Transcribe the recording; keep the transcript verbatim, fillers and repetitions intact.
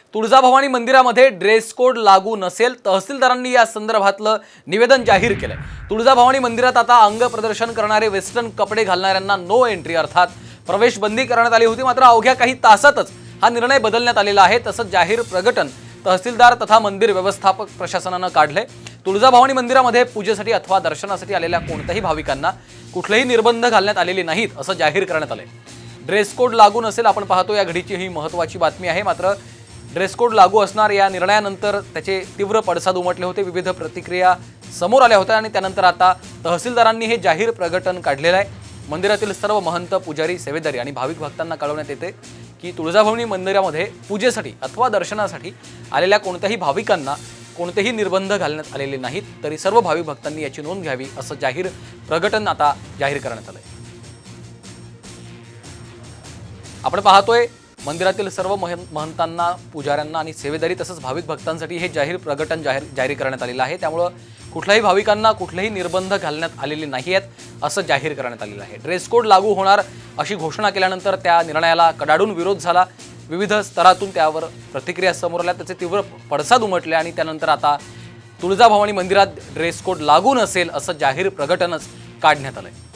तुळजाभवानी मंदिरामध्ये dress code लागू नसेल। तहसीलदारांनी या संदर्भातलं निवेदन जाहीर केलंय। तुळजाभवानी मंदिरात आता अंग प्रदर्शन करणारे वेस्टर्न कपडे घालणाऱ्यांना नो एंट्री अर्थात प्रवेश बंदी करण्यात आली होती। मात्र अवघ्या काही तासातच हा निर्णय बदलण्यात आलेला आहे। तसंच जाहीर प्रकटन तहसीलदार तथा मंदिर व्यवस्थापक प्रशासनाने काढले। तुळजाभवानी मंदिरामध्ये पूजेसाठी अथवा दर्शनासाठी आलेल्या कोणत्याही भाविकांना कुठलेही निर्बंध घालण्यात आलेले नाहीत असं जाहीर करण्यात आले। ड्रेस कोड लागू नसेल, आपण पाहतो या घडीची ही महत्त्वाची बातमी आहे। मात्र ड्रेस कोड लागू असणार या निर्णयानंतर त्याचे तीव्र पडसाद उमटले होते, विविध प्रतिक्रिया समोर आल्या होत्या आणि त्यानंतर आता तहसीलदारांनी हे जाहीर प्रकटन काढलेलं आहे। मंदिरातील सर्व महंत, पुजारी, सेवेदारी आणि भाविक भक्तांना कळवण्यात येते की तुळजाभवानी मंदिरामध्ये पूजेसाठी अथवा दर्शनासाठी आलेल्या कोणत्याही भाविकांना कोणतेही निर्बंध घालण्यात आलेले नाहीत। तरी सर्व भाविक भक्तांनी याची नोंद घ्यावी असं जाहीर प्रकटन आता जाहीर करण्यात आलंय। आपण पाहतोय मंदिरातील सर्व महंतांना, पुजाऱ्यांना आणि सेवेदारी तसंच भाविक भक्तांसाठी हे जाहीर प्रकटन जाहीर जारी करण्यात आलेलं आहे। त्यामुळे कुठल्याही भाविकांना कुठलेही निर्बंध घालण्यात आलेले नाही आहेत असं जाहीर करण्यात आलेलं आहे। ड्रेस कोड लागू होणार अशी घोषणा केल्यानंतर त्या निर्णयाला कडाडून विरोध झाला। विविध स्तरातून त्यावर प्रतिक्रिया समोर आल्या, त्याचे तीव्र पडसाद उमटले आणि त्यानंतर आता तुळजाभवानी मंदिरात ड्रेस कोड लागू नसेल असं जाहीर प्रकटनच काढण्यात आलंय।